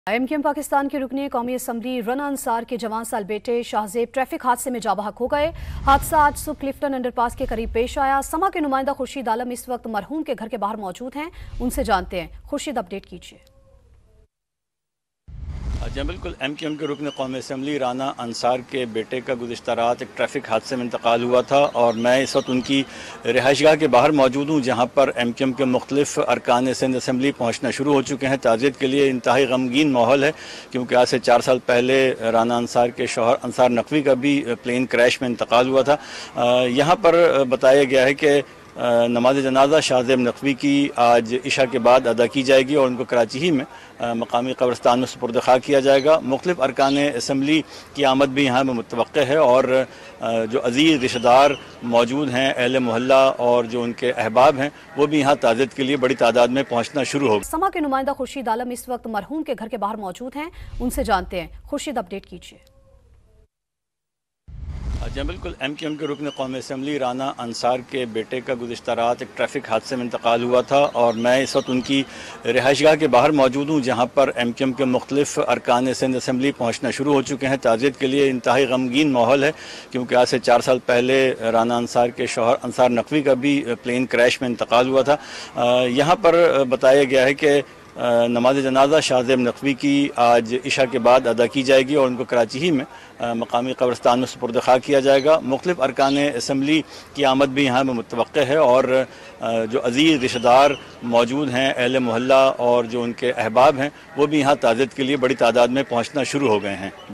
MQM Pakistan के रुकने कौमी असम्बली राना अंसार के जवान साल बेटे शाहजेब ट्रैफिक हादसे में जाँ बहक हो गए। हादसा आज सुबह क्लिफ्टन अंडरपास के करीब पेश आया। समा के नुमाइंदा खुर्शीद आलम इस वक्त मरहूम के घर के बाहर मौजूद हैं, उनसे जानते हैं। खुर्शीद, अपडेट कीजिए। जी बिल्कुल, MQM के रुकन कौमी असम्बली राना अंसार के बेटे का गुज़िश्ता रात एक ट्रैफिक हादसे में इंतकाल हुआ था और मैं इस वक्त उनकी रिहाइशगाह के बाहर मौजूद हूँ, जहाँ पर MQM के मुख्तलिफ अरकान सिंध असम्बली पहुँचना शुरू हो चुके हैं। ताज़ियत के लिए इंतहाई गमगीन माहौल है, क्योंकि आज से 4 साल पहले राना अंसार के शौहर अंसार नकवी का भी प्लेन क्रैश में इंतकाल हुआ था। यहाँ पर बताया गया है कि नमाज जनाजा शाहजेब नकवी की आज इशा के बाद अदा की जाएगी और उनको कराची ही में मकामी कब्रिस्तान में सुपुर्द खा किया जाएगा। मुख्तलिफ अरकान असम्बली की आमद भी यहाँ में मुतवक्के है और जो अजीज़ रिश्तेदार मौजूद हैं, अहले मोहल्ला और जो उनके अहबाब हैं, वो भी यहाँ ताज़ियत के लिए बड़ी तादाद में पहुँचना शुरू हो गए। समा के नुमाइंदा खुर्शीद आलम इस वक्त मरहूम के घर के बाहर मौजूद हैं, उनसे जानते हैं। खुर्शीद, अपडेट कीजिए। जी बिल्कुल, MQM के रुकन कौमी असम्बली राना अंसार के बेटे का गुज़िश्ता रात एक ट्रैफिक हादसे में इंतकाल हुआ था और मैं इस वक्त उनकी रिहाइशगाह के बाहर मौजूद हूँ, जहाँ पर MQM के मुख्तलिफ अरकान सिंध असम्बली पहुँचना शुरू हो चुके हैं। ताज़ियत के लिए इंतहाई गमगीन माहौल है, क्योंकि आज से 4 साल पहले राना अंसार के शौहर अंसार नकवी का भी प्लेन क्रैश में इंतकाल हुआ था। यहाँ पर बताया गया है कि नमाज जनाजा शाहजेब नकवी की आज इशा के बाद अदा की जाएगी और उनको कराची ही में मकामी कब्रिस्तान में सुपुर्द खा किया जाएगा। मुख्तलिफ अरकान असम्बली की आमद भी यहाँ में मुतवक्के है और जो अजीज़ रिश्तेदार मौजूद हैं, अहले मोहल्ला और जो उनके अहबाब हैं, वो भी यहाँ ताज़ियत के लिए बड़ी तादाद में पहुँचना शुरू हो गए हैं।